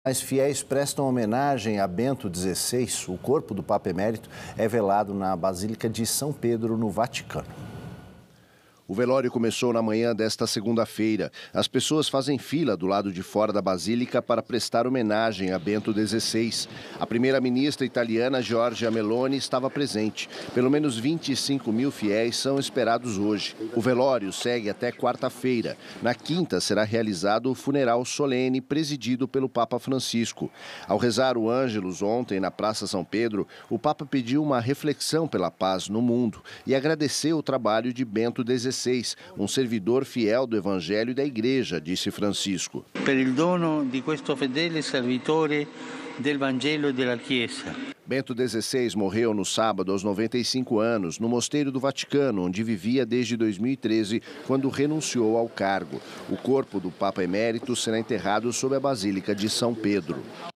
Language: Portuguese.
Os fiéis prestam homenagem a Bento XVI. O corpo do Papa Emérito é velado na Basílica de São Pedro, no Vaticano. O velório começou na manhã desta segunda-feira. As pessoas fazem fila do lado de fora da Basílica para prestar homenagem a Bento XVI. A primeira-ministra italiana, Giorgia Meloni, estava presente. Pelo menos 25 mil fiéis são esperados hoje. O velório segue até quarta-feira. Na quinta será realizado o funeral solene presidido pelo Papa Francisco. Ao rezar o Ângelus ontem na Praça São Pedro, o Papa pediu uma reflexão pela paz no mundo e agradeceu o trabalho de Bento XVI. Um servidor fiel do Evangelho e da Igreja, disse Francisco. Per il dono di questo fedele servitore del Vangelo e della Chiesa. Bento XVI morreu no sábado aos 95 anos, no Mosteiro do Vaticano, onde vivia desde 2013, quando renunciou ao cargo. O corpo do Papa Emérito será enterrado sob a Basílica de São Pedro.